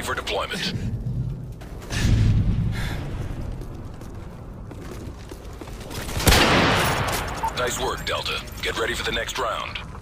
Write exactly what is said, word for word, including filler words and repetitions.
for deployment. Nice work, Delta. Get ready for the next round.